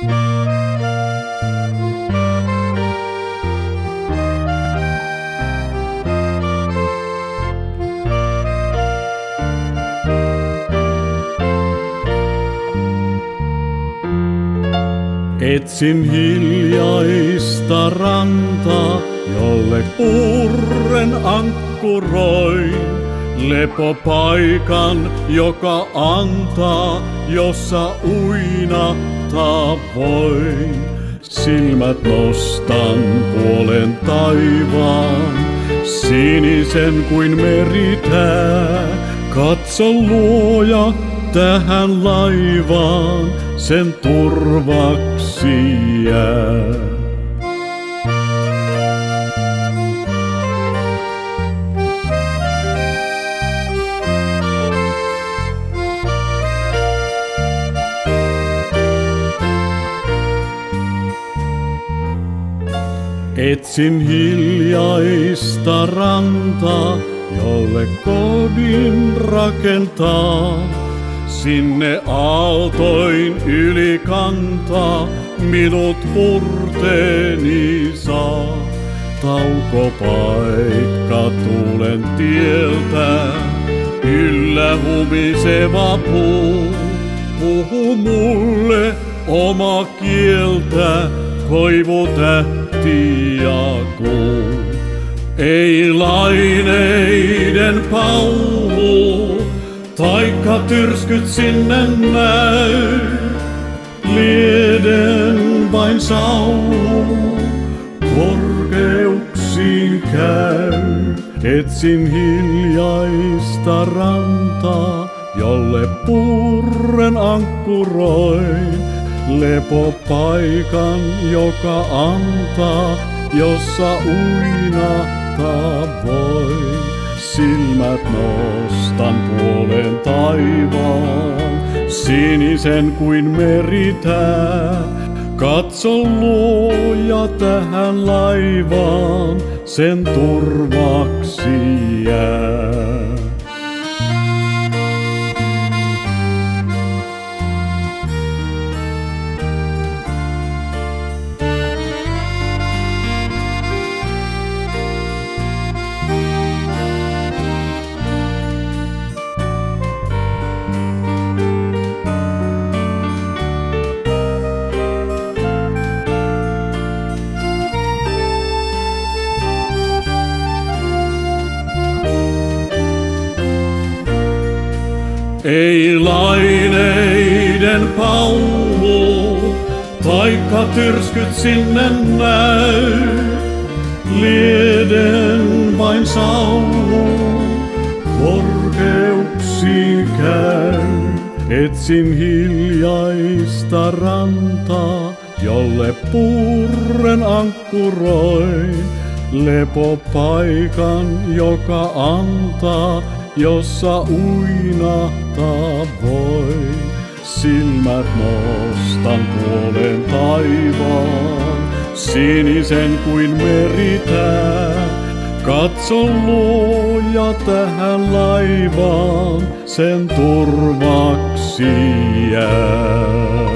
Etsin hiljaista rantaa, jolle purren ankkuroin. Lepopaikan, joka antaa, jossa uinahtaa voin. Silmät nostan puolen taivaan, sinisen kuin meritää. Katso luoja tähän laivaan, sen turvaksi jää. Etsin hiljaista rantaa, jolle kodin rakentaa. Sinne aaltoin yli kantaa, minut murteeni saa. Taukopaikka tuulen tieltä, yllä humiseva puu. Puhu mulle oma kieltä, koivu, tähti ja kuu. Ei laineiden pauhu, taikka tyrskyt sinne näy. Lieden vain saunu, korkeuksiin käy. Etsin hiljaista rantaa, jolle purren ankkuroin. Lepopaikan, joka antaa, jossa uinahtaa voi. Silmät nostan puolen taivaan, sinisen kuin meritää. Katso luoja tähän laivaan, sen turvaksi jää. Ei laineiden pauhu, taikka tyrskyt sinne näy. Lieden vain saunu, korkeuksiin käy. Etsin hiljaista rantaa, jolle purren ankkuroin. Lepopaikan, joka antaa, jossa uinahtaa voi. Silmät nostan puolen taivaan, sinisen kuin meritää. Katso luoja tähän laivaan, sen turvaksi jää.